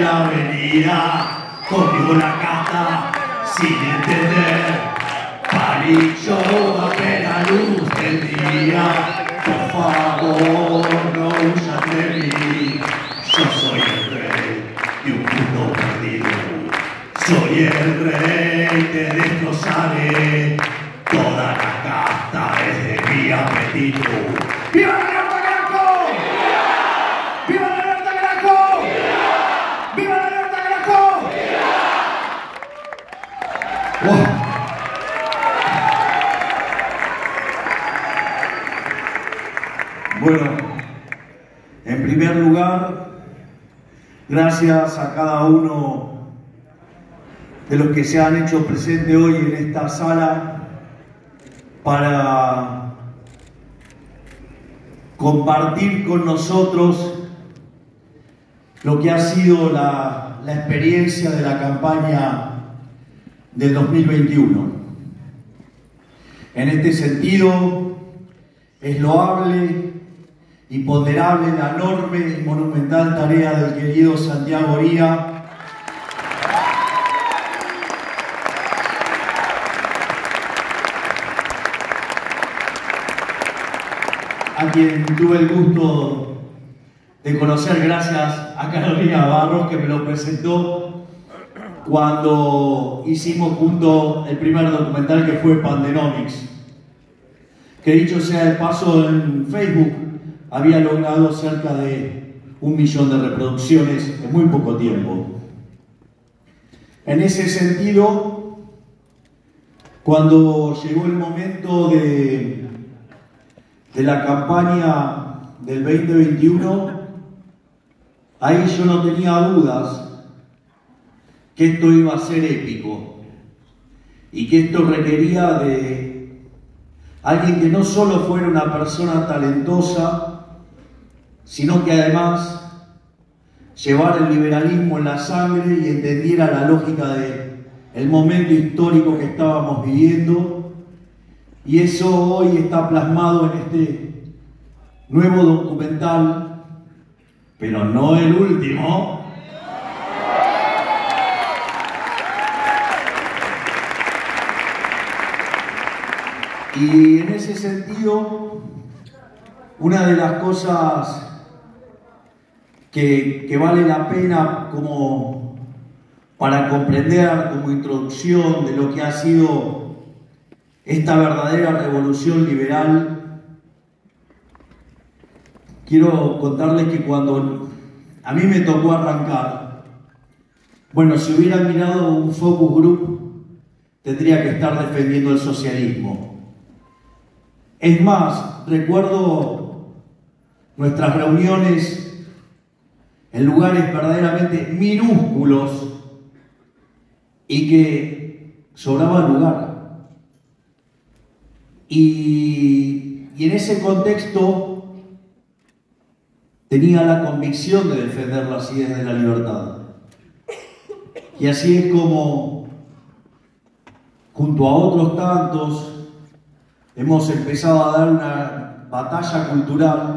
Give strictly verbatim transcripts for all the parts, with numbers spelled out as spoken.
la avenida, conmigo la casta, sin entender. Palillo a la luz del día, por favor no huyas de mí. Yo soy el rey de un mundo perdido. Soy el rey, te destrozaré. Toda la casta es de mi apetito. ¡Viva la libertad, carajo! ¡Viva la libertad, carajo! ¡Viva la libertad, carajo! ¡Wow! Bueno, en primer lugar, gracias a cada uno de los que se han hecho presente hoy en esta sala para compartir con nosotros lo que ha sido la, la experiencia de la campaña del dos mil veintiuno. En este sentido, es loable y ponderable la enorme y monumental tarea del querido Santiago Oría, a quien tuve el gusto de conocer gracias a Carolina Barros, que me lo presentó cuando hicimos junto el primer documental, que fue Pandenomics, que dicho sea de paso en Facebook había logrado cerca de un millón de reproducciones en muy poco tiempo. En ese sentido, cuando llegó el momento de, de la campaña del veinte veintiuno, ahí yo no tenía dudas que esto iba a ser épico y que esto requería de alguien que no solo fuera una persona talentosa, sino que además llevara el liberalismo en la sangre y entendiera la lógica del momento histórico que estábamos viviendo. Y eso hoy está plasmado en este nuevo documental, pero no el último. Y en ese sentido, una de las cosas que, que vale la pena como para comprender como introducción de lo que ha sido esta verdadera revolución liberal, quiero contarles que cuando a mí me tocó arrancar, bueno, si hubiera mirado un focus group, tendría que estar defendiendo el socialismo. Es más, recuerdo nuestras reuniones en lugares verdaderamente minúsculos y que sobraba lugar. Y, y en ese contexto tenía la convicción de defender las ideas de la libertad. Y así es como, junto a otros tantos, hemos empezado a dar una batalla cultural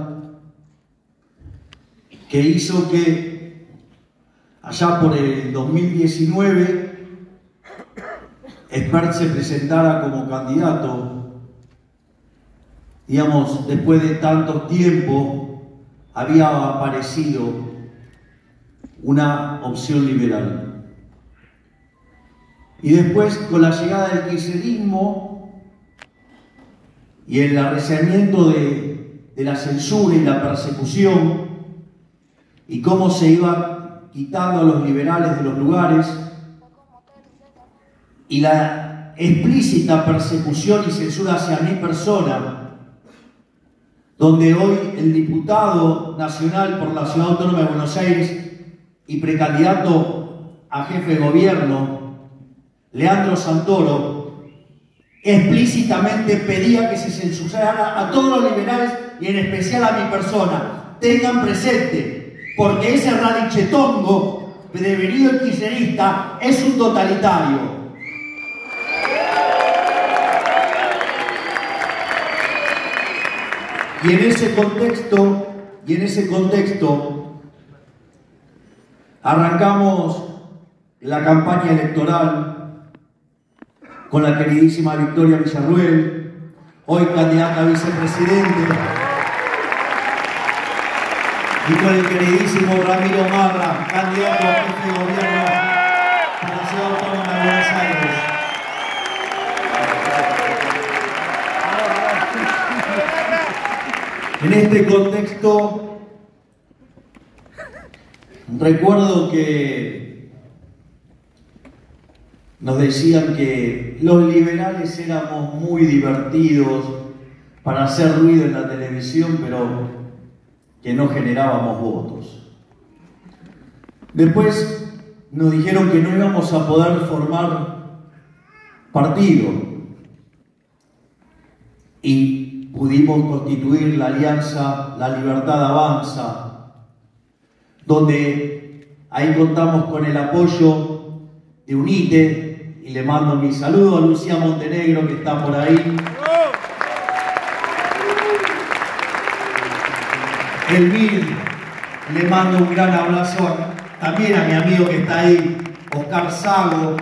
que hizo que allá por el dos mil diecinueve Espert se presentara como candidato. Digamos, después de tanto tiempo había aparecido una opción liberal. Y después, con la llegada del kirchnerismo y el arreciamiento de, de la censura y la persecución, y cómo se iba quitando a los liberales de los lugares, y la explícita persecución y censura hacia mi persona, donde hoy el diputado nacional por la Ciudad Autónoma de Buenos Aires y precandidato a jefe de gobierno, Leandro Santoro, explícitamente pedía que se censurara a todos los liberales y en especial a mi persona. Tengan presente, porque ese radichetongo devenido el kirchnerista es un totalitario. Y en ese contexto, y en ese contexto, Arrancamos la campaña electoral con la queridísima Victoria Villarruel, hoy candidata a vicepresidente, y con el queridísimo Ramiro Marra, candidato a jefe de gobierno para la Ciudad Autónoma de Buenos Aires. En este contexto, recuerdo que nos decían que los liberales éramos muy divertidos para hacer ruido en la televisión, pero que no generábamos votos. Después nos dijeron que no íbamos a poder formar partido y pudimos constituir la alianza La Libertad Avanza, donde ahí contamos con el apoyo de UNITE, y le mando mi saludo a Lucía Montenegro, que está por ahí. Elvir, le mando un gran abrazo también a mi amigo que está ahí, Oscar Sago,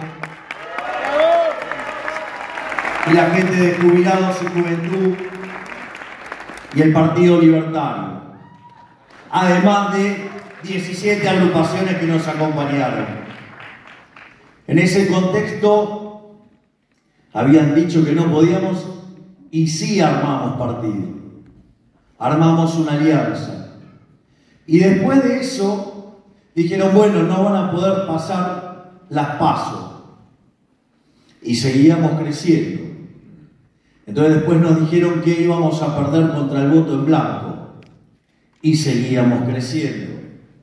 y la gente de Jubilados y Juventud y el Partido Libertario, además de diecisiete agrupaciones que nos acompañaron. En ese contexto habían dicho que no podíamos y sí armamos partido, armamos una alianza. Y después de eso dijeron, bueno, no van a poder pasar las PASO. Y seguíamos creciendo. Entonces después nos dijeron que íbamos a perder contra el voto en blanco. Y seguíamos creciendo.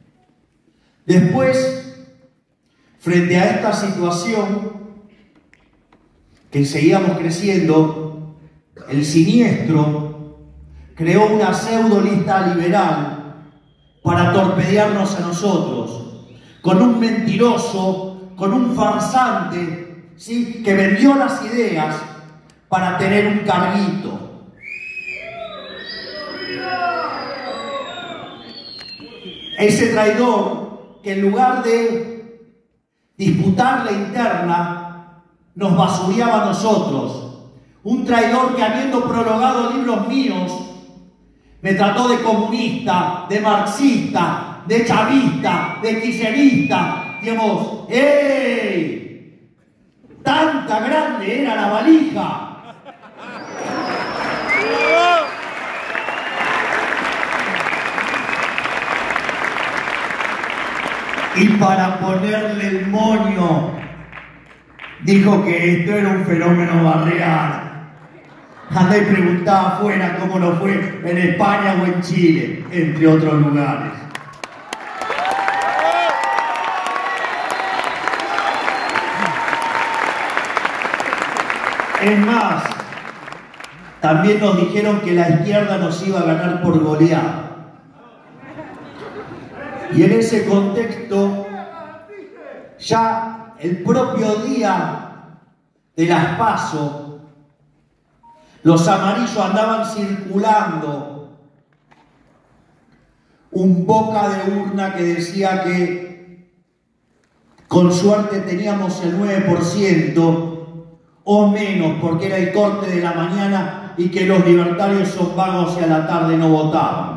Después, frente a esta situación, que seguíamos creciendo, el siniestro creó una pseudo lista liberal para torpedearnos a nosotros, con un mentiroso, con un farsante, ¿sí?, que vendió las ideas para tener un carguito. Ese traidor que en lugar de disputar la interna, nos basureaba a nosotros. Un traidor que, habiendo prologado libros míos, me trató de comunista, de marxista, de chavista, de kirchnerista. Digamos, ¡ey! Tanta grande era la valija. Y para ponerle el moño, dijo que esto era un fenómeno barrial. Andá y preguntaba afuera cómo lo fue en España o en Chile, entre otros lugares. Es más, también nos dijeron que la izquierda nos iba a ganar por goleada. Y en ese contexto, ya el propio día de las PASO, los amarillos andaban circulando un boca de urna que decía que con suerte teníamos el nueve por ciento o menos, porque era el corte de la mañana y que los libertarios son vagos y a la tarde no votaban.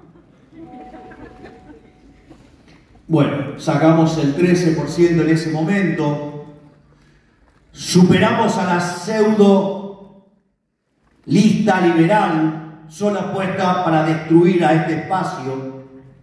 Bueno, sacamos el trece por ciento en ese momento, superamos a la pseudo lista liberal, sola puesta para destruir a este espacio.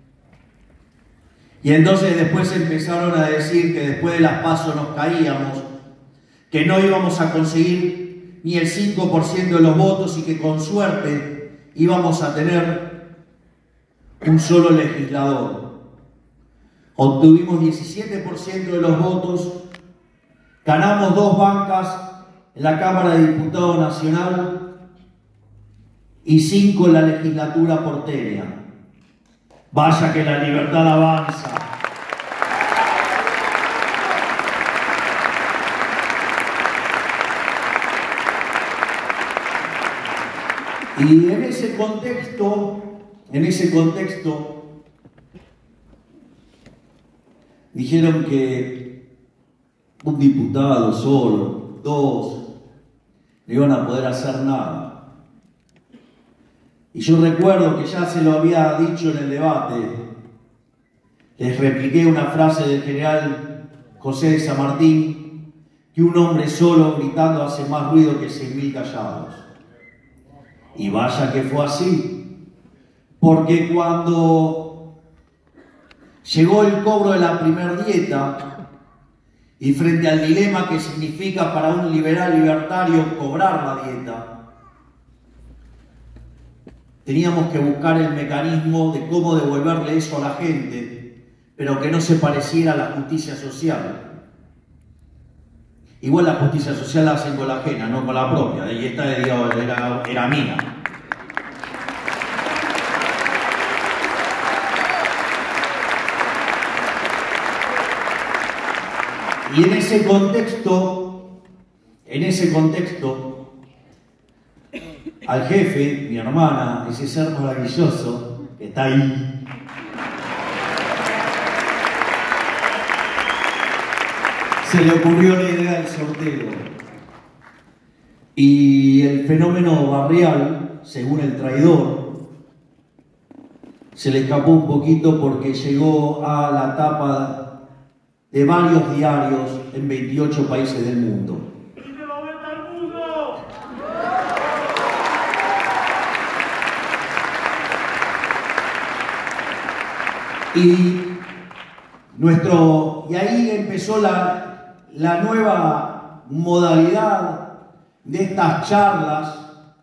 Y entonces después empezaron a decir que después de las PASO nos caíamos, que no íbamos a conseguir ni el cinco por ciento de los votos y que con suerte íbamos a tener un solo legislador. Obtuvimos diecisiete por ciento de los votos, ganamos dos bancas en la Cámara de Diputados Nacional y cinco en la legislatura porteña. Vaya que la libertad avanza. Y en ese contexto, en ese contexto, dijeron que un diputado solo, dos, no iban a poder hacer nada. Y yo recuerdo que ya se lo había dicho en el debate, les repliqué una frase del general José de San Martín, que un hombre solo gritando hace más ruido que cien mil callados. Y vaya que fue así, porque cuando llegó el cobro de la primer dieta y frente al dilema que significa para un liberal libertario cobrar la dieta, teníamos que buscar el mecanismo de cómo devolverle eso a la gente, pero que no se pareciera a la justicia social. Igual la justicia social la hacen con la ajena, no con la propia, y esta era, era mía. Y en ese contexto, en ese contexto, al jefe, mi hermana, ese ser maravilloso que está ahí, se le ocurrió la idea del sorteo. Y el fenómeno barrial, según el traidor, se le escapó un poquito porque llegó a la tapa de varios diarios en veintiocho países del mundo. Y nuestro y ahí empezó la, la nueva modalidad de estas charlas,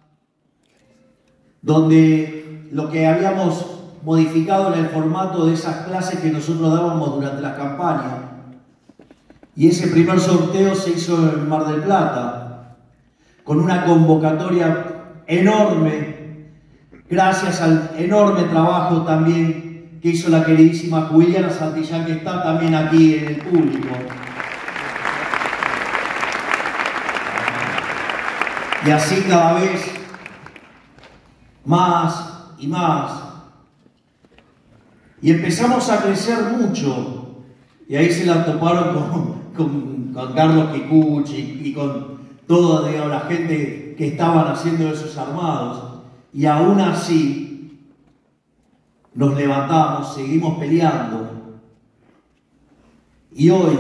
donde lo que habíamos modificado en el formato de esas clases que nosotros dábamos durante la campaña. Y ese primer sorteo se hizo en Mar del Plata, con una convocatoria enorme, gracias al enorme trabajo también que hizo la queridísima Juliana Santillán, que está también aquí en el público. Y así cada vez más y más. Y empezamos a crecer mucho, y ahí se la toparon con, con, con Carlos Kikuchi y con toda, digamos, la gente que estaban haciendo esos armados, y aún así nos levantamos, seguimos peleando, y hoy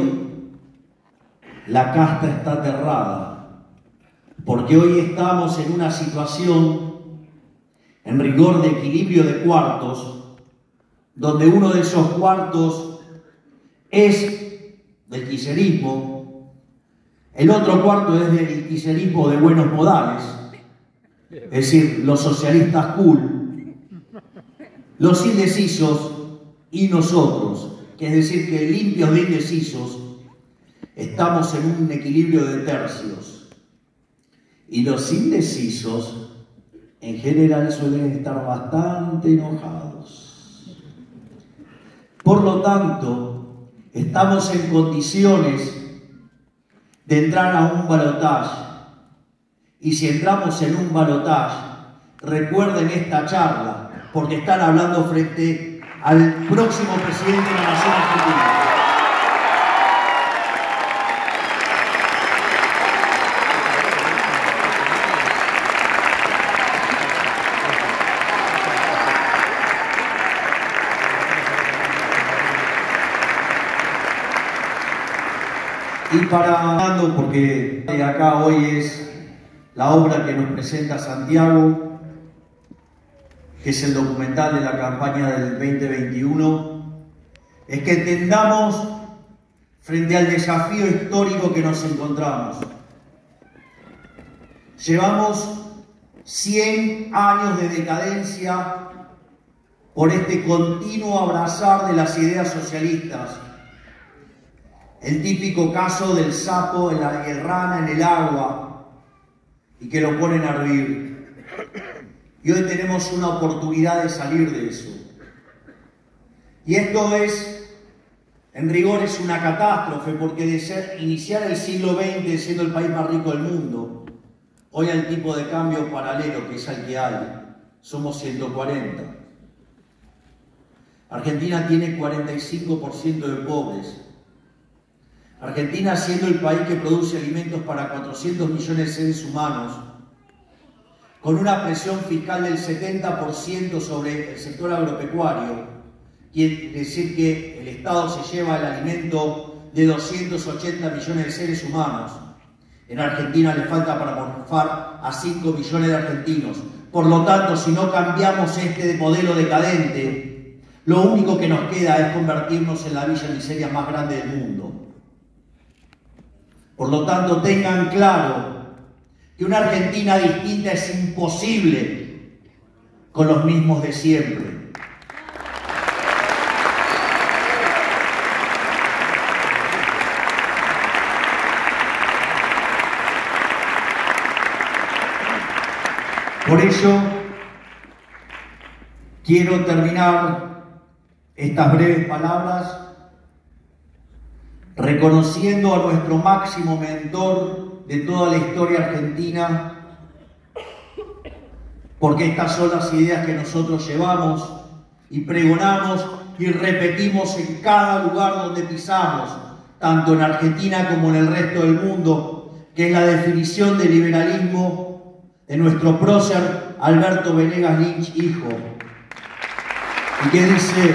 la casta está aterrada, porque hoy estamos en una situación en rigor de equilibrio de cuartos, donde uno de esos cuartos es del kirchnerismo, el otro cuarto es del kirchnerismo de buenos modales, es decir, los socialistas cool, los indecisos y nosotros, que es decir, que limpios de indecisos, estamos en un equilibrio de tercios. Y los indecisos, en general, suelen estar bastante enojados. Por lo tanto, estamos en condiciones de entrar a un balotaje. Y si entramos en un balotaje, recuerden esta charla, porque están hablando frente al próximo presidente de la Nación Argentina. Y para, porque acá hoy es la obra que nos presenta Santiago, que es el documental de la campaña del veinte veintiuno, es que entendamos frente al desafío histórico que nos encontramos. Llevamos cien años de decadencia por este continuo abrazar de las ideas socialistas. El típico caso del sapo, de la rana en el agua, y que lo ponen a hervir. Y hoy tenemos una oportunidad de salir de eso. Y esto es, en rigor, es una catástrofe, porque de ser, iniciar el siglo veinte siendo el país más rico del mundo, hoy hay tipo de cambio paralelo, que es el que hay. Somos ciento cuarenta. Argentina tiene cuarenta y cinco por ciento de pobres. Argentina, siendo el país que produce alimentos para cuatrocientos millones de seres humanos, con una presión fiscal del setenta por ciento sobre el sector agropecuario, quiere decir que el Estado se lleva el alimento de doscientos ochenta millones de seres humanos. En Argentina le falta para morfar a cinco millones de argentinos. Por lo tanto, si no cambiamos este modelo decadente, lo único que nos queda es convertirnos en la villa miseria más grande del mundo. Por lo tanto, tengan claro que una Argentina distinta es imposible con los mismos de siempre. Por ello, quiero terminar estas breves palabras reconociendo a nuestro máximo mentor de toda la historia argentina, porque estas son las ideas que nosotros llevamos y pregonamos y repetimos en cada lugar donde pisamos, tanto en Argentina como en el resto del mundo, que es la definición de liberalismo de nuestro prócer Alberto Venegas Lynch, hijo, y que dice: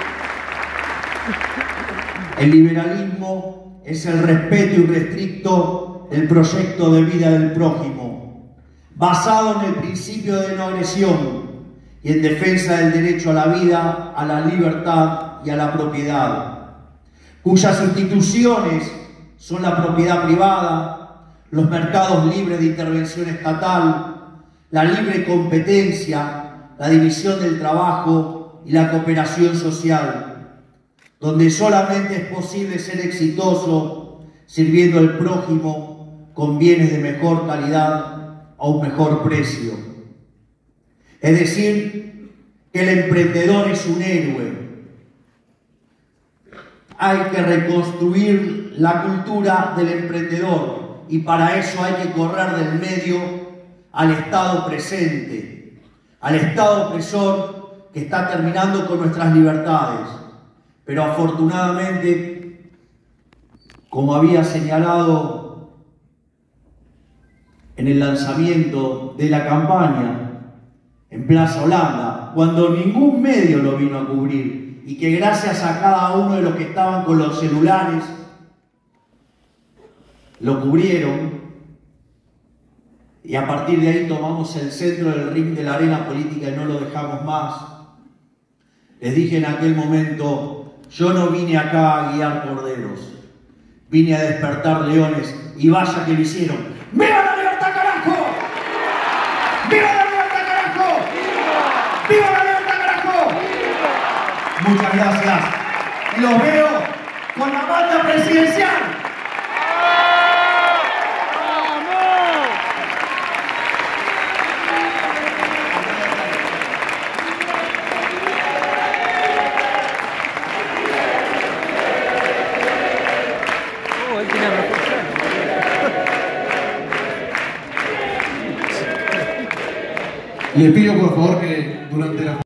el liberalismo es el respeto irrestricto del proyecto de vida del prójimo, basado en el principio de no agresión y en defensa del derecho a la vida, a la libertad y a la propiedad, cuyas instituciones son la propiedad privada, los mercados libres de intervención estatal, la libre competencia, la división del trabajo y la cooperación social, donde solamente es posible ser exitoso sirviendo al prójimo con bienes de mejor calidad a un mejor precio. Es decir, que el emprendedor es un héroe. Hay que reconstruir la cultura del emprendedor y para eso hay que correr del medio al Estado presente, al Estado opresor que está terminando con nuestras libertades. Pero afortunadamente, como había señalado en el lanzamiento de la campaña en Plaza Holanda, cuando ningún medio lo vino a cubrir y que gracias a cada uno de los que estaban con los celulares lo cubrieron, y a partir de ahí tomamos el centro del ring de la arena política y no lo dejamos más. Les dije en aquel momento: yo no vine acá a guiar corderos, vine a despertar leones, y vaya que lo hicieron. ¡Viva la libertad, carajo! ¡Viva la libertad, carajo! ¡Viva la libertad, carajo! Muchas gracias. Y los veo con la banda presidencial. Le pido por favor que durante la